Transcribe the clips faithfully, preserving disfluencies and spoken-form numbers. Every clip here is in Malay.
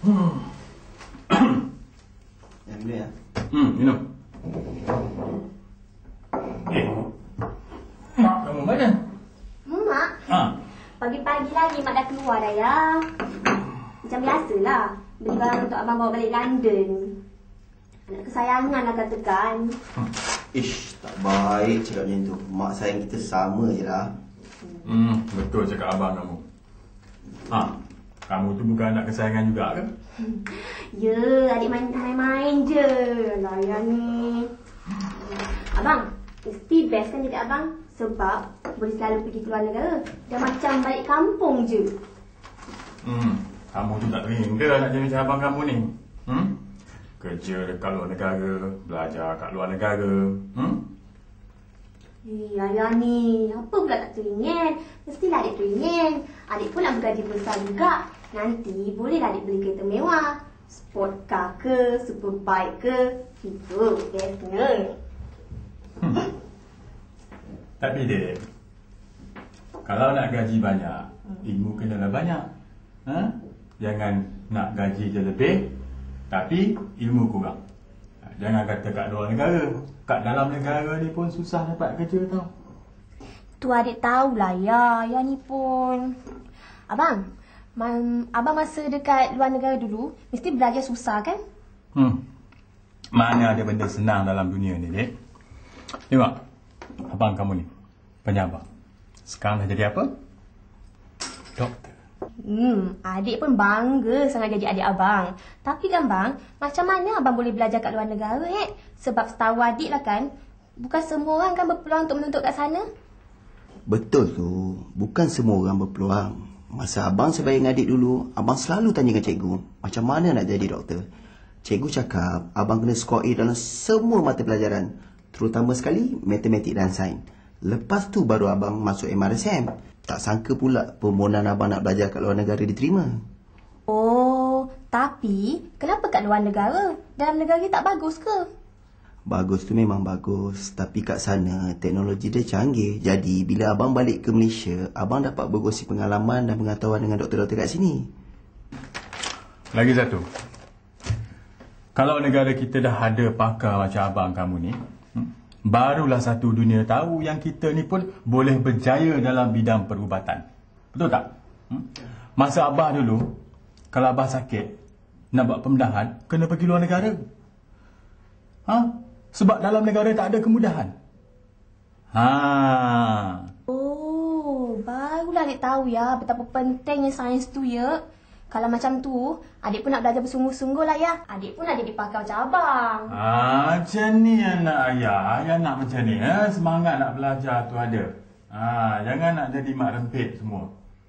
Hmm. Yang ni ya. Hmm, minum. Eh, mak kamu mana? Mak, Ha. pagi-pagi lagi mak dah keluar dah ya. Macam biasalah, beli barang untuk abang bawa balik London. Anak kesayangan lah katakan. Ish, tak baik cakap macam tu. Mak sayang kita sama je lah. Hmm, betul cakap abang kamu. Ha, kamu tu bukan anak kesayangan juga ke? Ya, adik main, main-main je. Layan ni. Abang, mesti best kan jadi abang? Sebab boleh selalu pergi keluar negara. Dah macam balik kampung je. Hmm, kamu tu tak ringga nak jadi macam abang kamu ni. Hmm? Kerja dekat luar negara, belajar kat luar negara. Hmm? Eh, ayah ni, apa pula tak teringin? Mestilah adik teringin. Adik pun nak bergaji besar juga. Nanti bolehlah adik beli kereta mewah. Sport car ke, superbike ke. Itu, bestnya. Hmm. Tapi dek, kalau nak gaji banyak, ilmu kenalah banyak. Ha? Jangan nak gaji je lebih, tapi ilmu kurang. Jangan kata kat luar negara. Kat dalam negara ni pun susah dapat kerja tau. Tu adik tahulah ya, ya ni pun. Abang, man, abang masa dekat luar negara dulu, mesti belajar susah kan? Hmm. Mana ada benda senang dalam dunia ni, dek? Tengok, abang kamu ni, penyabar. Sekarang dah jadi apa? Doktor. Hmm, adik pun bangga sangat jadi adik abang. Tapi kan bang, macam mana abang boleh belajar kat luar negara eh? Sebab setahu adik lah kan, bukan semua orang kan berpeluang untuk menuntut kat sana. Betul tu. Bukan semua orang berpeluang. Masa abang sebaik adik dulu, abang selalu tanya dengan cikgu, macam mana nak jadi doktor. Cikgu cakap, abang kena skor A dalam semua mata pelajaran. Terutama sekali, matematik dan sains. Lepas tu baru abang masuk M R S M. Tak sangka pula permohonan abang nak belajar kat luar negara diterima. Oh, tapi kenapa kat luar negara? Dalam negara tak bagus ke? Bagus tu memang bagus. Tapi kat sana teknologi dia canggih. Jadi bila abang balik ke Malaysia, abang dapat berkongsi pengalaman dan pengetahuan dengan doktor-doktor kat sini. Lagi satu. Kalau negara kita dah ada pakar macam abang kamu ni, barulah satu dunia tahu yang kita ni pun boleh berjaya dalam bidang perubatan. Betul tak? Hmm? Masa abah dulu, kalau abah sakit, nak buat pembedahan, kena pergi luar negara. Ha? Sebab dalam negara tak ada kemudahan. Ha. Oh, barulah adik tahu ya betapa pentingnya sains tu ya. Kalau macam tu, adik pun nak belajar bersungguh-sungguh lah ya. Adik pun nak jadi pakar macam abang. Ah, macam ni anak ayah. Ayah nak macam ni. Eh? Semangat nak belajar tu ada. Ah, jangan nak jadi mak rempit semua.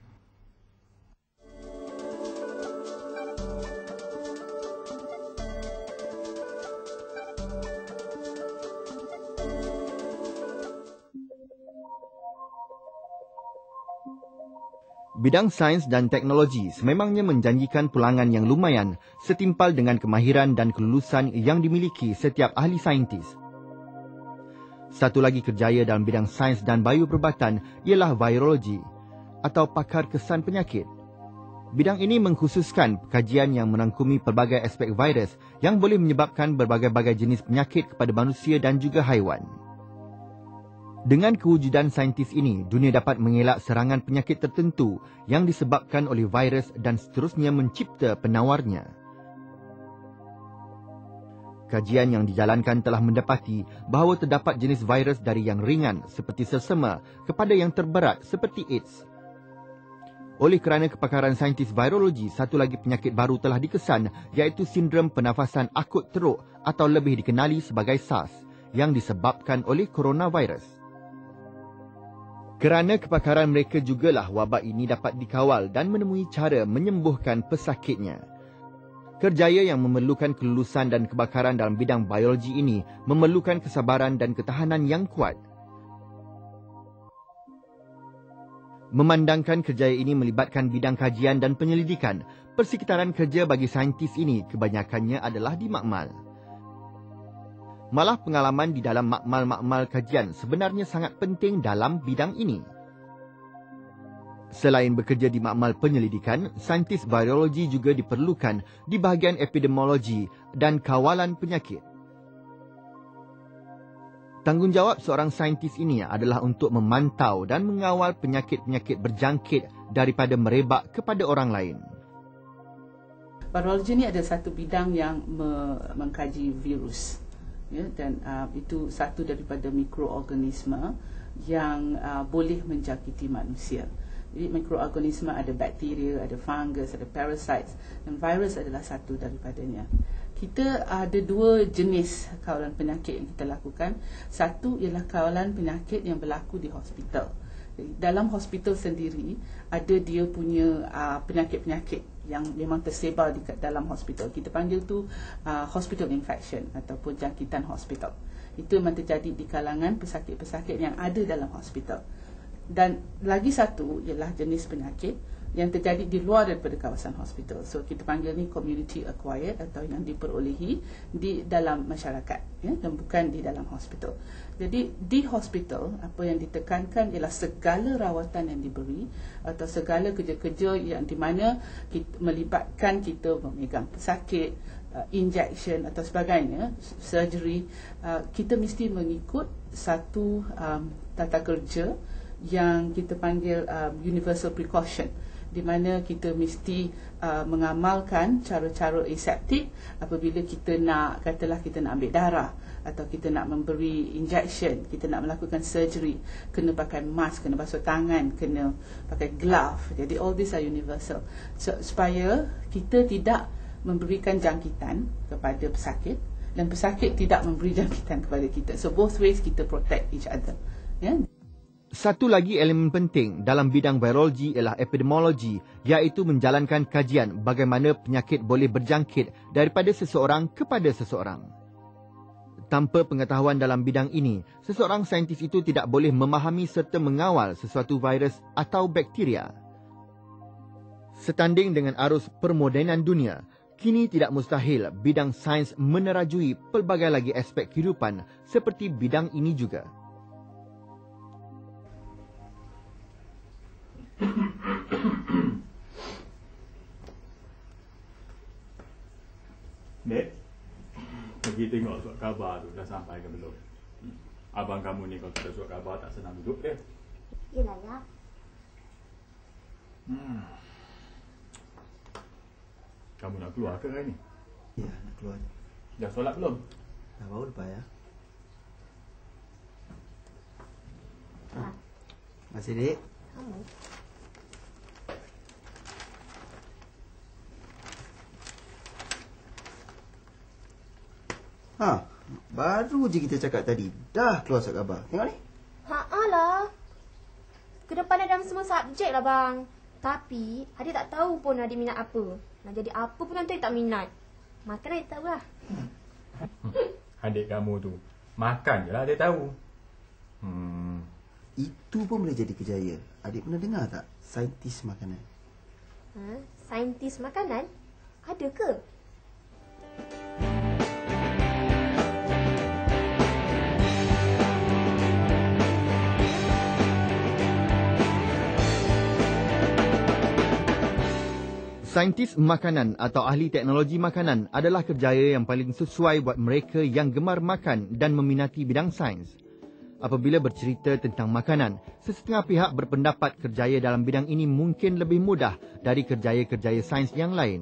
Bidang sains dan teknologi sememangnya menjanjikan pulangan yang lumayan setimpal dengan kemahiran dan kelulusan yang dimiliki setiap ahli saintis. Satu lagi kerjaya dalam bidang sains dan bioperubatan ialah virologi atau pakar kesan penyakit. Bidang ini mengkhususkan kajian yang merangkumi pelbagai aspek virus yang boleh menyebabkan berbagai-bagai jenis penyakit kepada manusia dan juga haiwan. Dengan kewujudan saintis ini, dunia dapat mengelak serangan penyakit tertentu yang disebabkan oleh virus dan seterusnya mencipta penawarnya. Kajian yang dijalankan telah mendapati bahawa terdapat jenis virus dari yang ringan seperti sersema kepada yang terberat seperti AIDS. Oleh kerana kepakaran saintis virologi, satu lagi penyakit baru telah dikesan iaitu sindrom pernafasan akut teruk atau lebih dikenali sebagai SARS yang disebabkan oleh coronavirus. Kerana kepakaran mereka jugalah wabak ini dapat dikawal dan menemui cara menyembuhkan pesakitnya. Kerjaya yang memerlukan kelulusan dan kebakaran dalam bidang biologi ini memerlukan kesabaran dan ketahanan yang kuat. Memandangkan kerjaya ini melibatkan bidang kajian dan penyelidikan, persekitaran kerja bagi saintis ini kebanyakannya adalah di makmal. Malah pengalaman di dalam makmal-makmal kajian sebenarnya sangat penting dalam bidang ini. Selain bekerja di makmal penyelidikan, saintis virologi juga diperlukan di bahagian epidemiologi dan kawalan penyakit. Tanggungjawab seorang saintis ini adalah untuk memantau dan mengawal penyakit-penyakit berjangkit daripada merebak kepada orang lain. Virologi ini adalah satu bidang yang me- mengkaji virus, ya, dan uh, itu satu daripada mikroorganisma yang uh, boleh menjangkiti manusia. Jadi mikroorganisma ada bakteria, ada fungus, ada parasites, dan virus adalah satu daripadanya. Kita ada dua jenis kawalan penyakit yang kita lakukan. Satu ialah kawalan penyakit yang berlaku di hospital. Dalam hospital sendiri ada dia punya uh, penyakit-penyakit yang memang tersebar di dalam hospital. Kita panggil tu uh, hospital infection ataupun jangkitan hospital. Itu memang terjadi di kalangan pesakit-pesakit yang ada dalam hospital. Dan lagi satu ialah jenis penyakit yang terjadi di luar daripada kawasan hospital. So kita panggil ni community acquired atau yang diperolehi di dalam masyarakat, ya, dan bukan di dalam hospital. Jadi di hospital apa yang ditekankan ialah segala rawatan yang diberi atau segala kerja-kerja yang di mana kita, melibatkan kita memegang pesakit, uh, injection atau sebagainya, surgery, uh, kita mesti mengikut satu um, tata kerja yang kita panggil um, universal precaution, di mana kita mesti uh, mengamalkan cara-cara aseptik apabila kita nak, katalah kita nak ambil darah atau kita nak memberi injection, kita nak melakukan surgery, kena pakai mask, kena basuh tangan, kena pakai glove. Jadi all these are universal, so, supaya kita tidak memberikan jangkitan kepada pesakit dan pesakit tidak memberi jangkitan kepada kita. So both ways kita protect each other, ya. Satu lagi elemen penting dalam bidang virologi ialah epidemiologi, iaitu menjalankan kajian bagaimana penyakit boleh berjangkit daripada seseorang kepada seseorang. Tanpa pengetahuan dalam bidang ini, seseorang saintis itu tidak boleh memahami serta mengawal sesuatu virus atau bakteria. Setanding dengan arus permodenan dunia, kini tidak mustahil bidang sains menerajui pelbagai lagi aspek kehidupan seperti bidang ini juga. Dek, pergi tengok surat khabar tu dah sampai ke belum? Abang kamu ni kalau tak ada surat khabar tak senang duduk dia. Yelah ya. Hmm. Kamu nak keluar ke hari ni? Ya, nak keluar. Dah solat belum? Dah baru lepas ya. Ha. Masih dek? Oh. Ha, baru je kita cakap tadi. Dah keluar surat khabar. Tengok ni. Ha lah. Kedepan dalam semua subjek lah bang. Tapi adik tak tahu pun adik minat apa. Nak jadi apa pun nanti tak minat. Makan adik tahu lah. Adik kamu tu makan je lah dia tahu. Hmm. Itu pun boleh jadi kejaya. Adik pernah dengar tak? Saintis makanan. Ha? Saintis makanan? Ada ke? Saintis makanan atau ahli teknologi makanan adalah kerjaya yang paling sesuai buat mereka yang gemar makan dan meminati bidang sains. Apabila bercerita tentang makanan, sesetengah pihak berpendapat kerjaya dalam bidang ini mungkin lebih mudah dari kerjaya-kerjaya sains yang lain.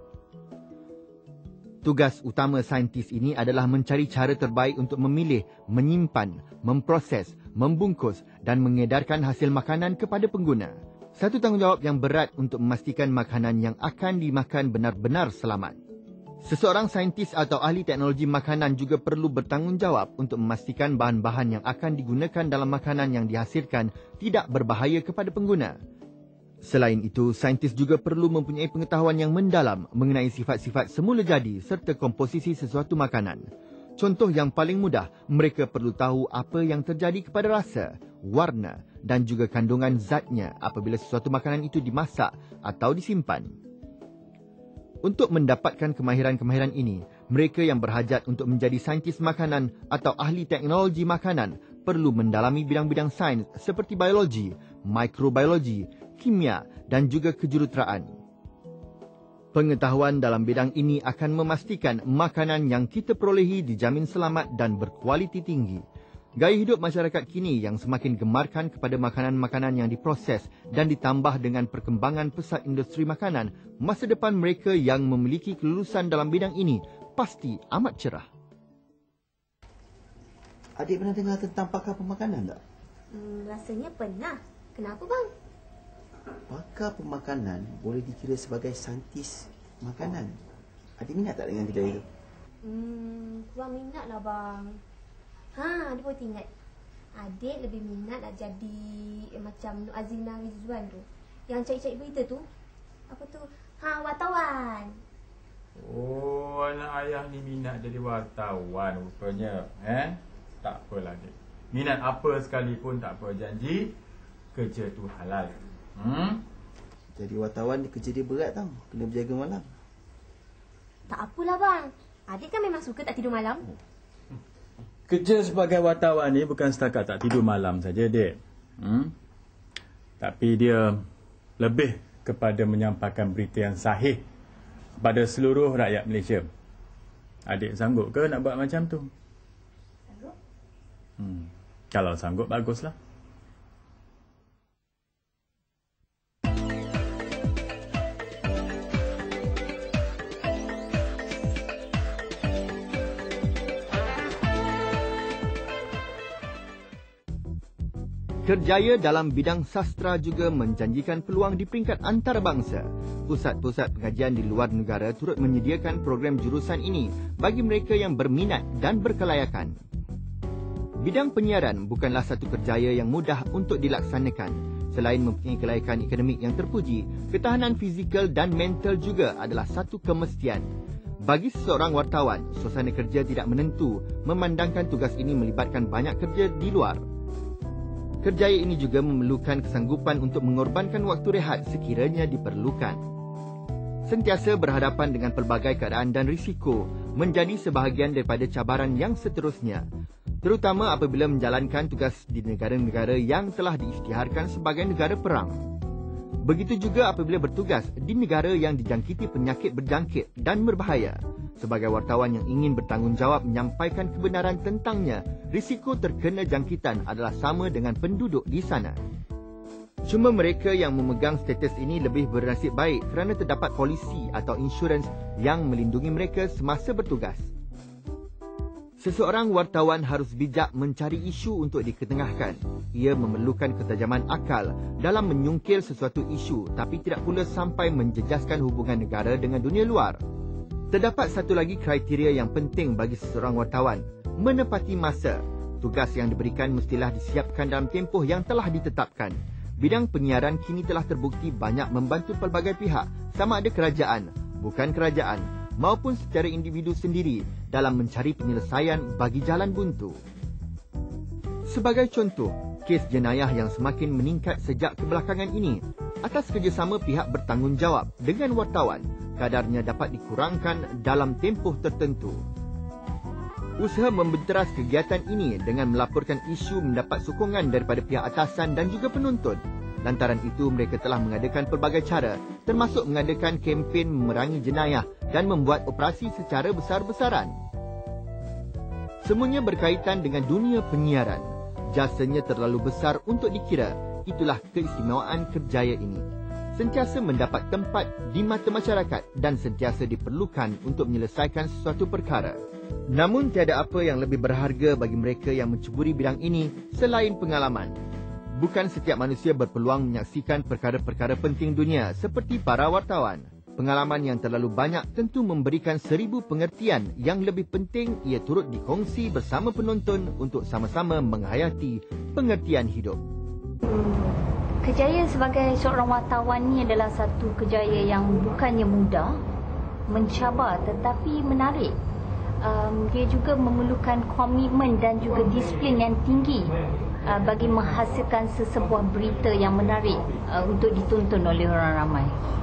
Tugas utama saintis ini adalah mencari cara terbaik untuk memilih, menyimpan, memproses, membungkus dan mengedarkan hasil makanan kepada pengguna. Satu tanggungjawab yang berat untuk memastikan makanan yang akan dimakan benar-benar selamat. Seseorang saintis atau ahli teknologi makanan juga perlu bertanggungjawab untuk memastikan bahan-bahan yang akan digunakan dalam makanan yang dihasilkan tidak berbahaya kepada pengguna. Selain itu, saintis juga perlu mempunyai pengetahuan yang mendalam mengenai sifat-sifat semula jadi serta komposisi sesuatu makanan. Contoh yang paling mudah, mereka perlu tahu apa yang terjadi kepada rasa, warna dan juga kandungan zatnya apabila sesuatu makanan itu dimasak atau disimpan. Untuk mendapatkan kemahiran-kemahiran ini, mereka yang berhajat untuk menjadi saintis makanan atau ahli teknologi makanan perlu mendalami bidang-bidang sains seperti biologi, mikrobiologi, kimia dan juga kejuruteraan. Pengetahuan dalam bidang ini akan memastikan makanan yang kita perolehi dijamin selamat dan berkualiti tinggi. Gaya hidup masyarakat kini yang semakin gemarkan kepada makanan-makanan yang diproses dan ditambah dengan perkembangan pesat industri makanan, masa depan mereka yang memiliki kelulusan dalam bidang ini pasti amat cerah. Adik pernah dengar tentang pakar pemakanan tak? Hmm, rasanya pernah. Kenapa bang? Pakar pemakanan boleh dikira sebagai saintis makanan. Adik minat tak dengan kedai itu? Hmm, kurang minat lah bang. Ha, ada pun ingat. Adik lebih minat nak jadi eh, macam Nur Azina Rizwan tu. Yang cari-cari berita tu. Apa tu? Ha, wartawan. Oh, anak ayah ni minat jadi wartawan rupanya. Eh? Tak apalah, Dek. Minat apa sekalipun tak apa. Janji, kerja tu halal. Hmm? Jadi wartawan kerja dia berat tau. Kena berjaga malam. Tak apalah bang. Adik kan memang suka tak tidur malam. Kerja sebagai wartawan ni bukan setakat tak tidur malam saja, Dek. Hmm? Tapi dia lebih kepada menyampaikan berita yang sahih kepada seluruh rakyat Malaysia. Adik sanggup ke nak buat macam tu? Sanggup? Hmm. Kalau sanggup, baguslah. Kerjaya dalam bidang sastra juga menjanjikan peluang di peringkat antarabangsa. Pusat-pusat pengajian di luar negara turut menyediakan program jurusan ini bagi mereka yang berminat dan berkelayakan. Bidang penyiaran bukanlah satu kerjaya yang mudah untuk dilaksanakan. Selain mempunyai kelayakan akademik yang terpuji, ketahanan fizikal dan mental juga adalah satu kemestian. Bagi seseorang wartawan, suasana kerja tidak menentu, memandangkan tugas ini melibatkan banyak kerja di luar. Kerjaya ini juga memerlukan kesanggupan untuk mengorbankan waktu rehat sekiranya diperlukan. Sentiasa berhadapan dengan pelbagai keadaan dan risiko menjadi sebahagian daripada cabaran yang seterusnya, terutama apabila menjalankan tugas di negara-negara yang telah diisytiharkan sebagai negara perang. Begitu juga apabila bertugas di negara yang dijangkiti penyakit berjangkit dan berbahaya. Sebagai wartawan yang ingin bertanggungjawab menyampaikan kebenaran tentangnya, risiko terkena jangkitan adalah sama dengan penduduk di sana. Cuma mereka yang memegang status ini lebih bernasib baik kerana terdapat polisi atau insurans yang melindungi mereka semasa bertugas. Seseorang wartawan harus bijak mencari isu untuk diketengahkan. Ia memerlukan ketajaman akal dalam menyungkil sesuatu isu tapi tidak pula sampai menjejaskan hubungan negara dengan dunia luar. Terdapat satu lagi kriteria yang penting bagi seseorang wartawan, menepati masa. Tugas yang diberikan mestilah disiapkan dalam tempoh yang telah ditetapkan. Bidang penyiaran kini telah terbukti banyak membantu pelbagai pihak, sama ada kerajaan, bukan kerajaan, maupun secara individu sendiri dalam mencari penyelesaian bagi jalan buntu. Sebagai contoh, kes jenayah yang semakin meningkat sejak kebelakangan ini, atas kerjasama pihak bertanggungjawab dengan wartawan, kadarnya dapat dikurangkan dalam tempoh tertentu. Usaha membenteras kegiatan ini dengan melaporkan isu mendapat sokongan daripada pihak atasan dan juga penonton. Lantaran itu, mereka telah mengadakan pelbagai cara, termasuk mengadakan kempen memerangi jenayah dan membuat operasi secara besar-besaran. Semuanya berkaitan dengan dunia penyiaran. Jasanya terlalu besar untuk dikira. Itulah keistimewaan kerjaya ini. Sentiasa mendapat tempat di mata masyarakat dan sentiasa diperlukan untuk menyelesaikan sesuatu perkara. Namun tiada apa yang lebih berharga bagi mereka yang mencuburi bidang ini selain pengalaman. Bukan setiap manusia berpeluang menyaksikan perkara-perkara penting dunia seperti para wartawan. Pengalaman yang terlalu banyak tentu memberikan seribu pengertian yang lebih penting ia turut dikongsi bersama penonton untuk sama-sama menghayati pengertian hidup. Kerjaya sebagai seorang wartawan ni adalah satu kerjaya yang bukannya mudah, mencabar tetapi menarik. Um, dia juga memerlukan komitmen dan juga disiplin yang tinggi uh, bagi menghasilkan sesebuah berita yang menarik uh, untuk ditonton oleh orang ramai.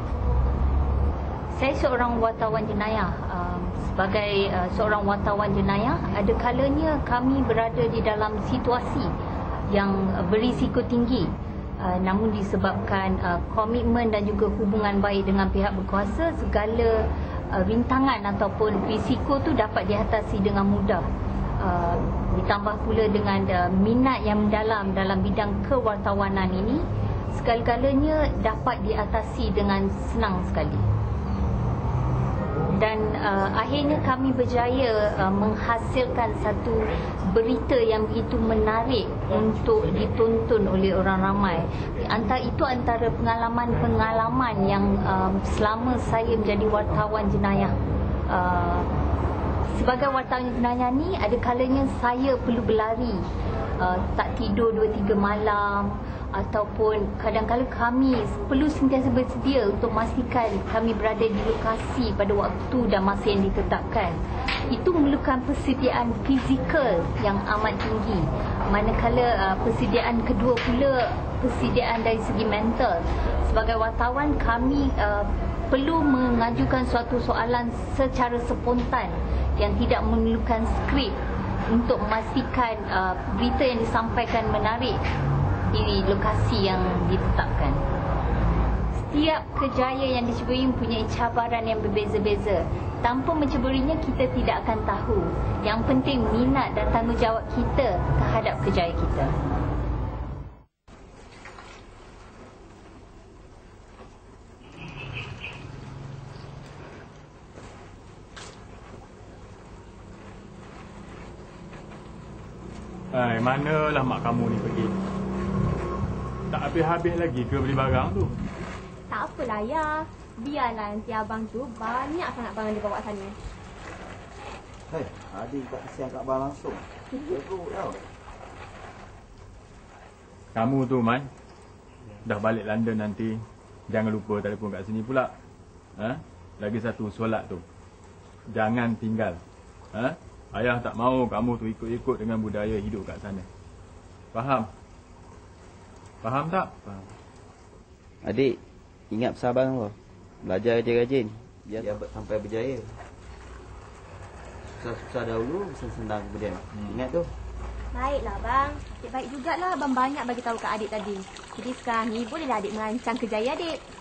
Saya seorang wartawan jenayah. Uh, sebagai uh, seorang wartawan jenayah, ada kalanya kami berada di dalam situasi yang berisiko tinggi. Uh, namun disebabkan uh, komitmen dan juga hubungan baik dengan pihak berkuasa, segala uh, rintangan ataupun risiko tu dapat diatasi dengan mudah. Uh, ditambah pula dengan uh, minat yang mendalam dalam bidang kewartawanan ini, segala-galanya dapat diatasi dengan senang sekali. Dan uh, akhirnya kami berjaya uh, menghasilkan satu berita yang begitu menarik untuk ditonton oleh orang ramai. Antara itu antara pengalaman-pengalaman yang uh, selama saya menjadi wartawan jenayah. Uh, sebagai wartawan jenayah ni, ada kalanya saya perlu berlari, uh, tak tidur dua tiga malam, ataupun kadang-kadang kami perlu sentiasa bersedia untuk memastikan kami berada di lokasi pada waktu dan masa yang ditetapkan. Itu memerlukan persediaan fizikal yang amat tinggi. Manakala uh, persediaan kedua pula persediaan dari segi mental. Sebagai wartawan, kami uh, perlu mengajukan suatu soalan secara spontan yang tidak memerlukan skrip untuk memastikan uh, berita yang disampaikan menarik di lokasi yang ditetapkan. Setiap kerjaya yang diceburi mempunyai cabaran yang berbeza-beza. Tanpa menceburinya, kita tidak akan tahu. Yang penting minat dan tanggungjawab kita terhadap kerjaya kita. Hai, manalah mak kamu ni pergi? Tak habis-habis lagi ke beli barang tu? Tak apalah, Ayah. Biarlah nanti abang tu banyak sangat barang dia bawa sana. Hei, adik tak kesian kat abang langsung. Teruk tau. Kamu tu, Man, dah balik London nanti, jangan lupa telefon kat sini pula. Ha? Lagi satu, solat tu, jangan tinggal. Ha? Ayah tak mahu kamu tu ikut-ikut dengan budaya hidup kat sana. Faham? Faham tak? Faham. Adik, ingat pesan abang tu. Belajar rajin-rajin biar sampai berjaya. Susah-susah dahulu, senang kemudian. Hmm. Ingat tu. Baiklah, bang. Adik baik jugalah abang banyak bagi tahu kat adik tadi. Jadi sekarang ni bolehlah adik merancang kerjaya adik.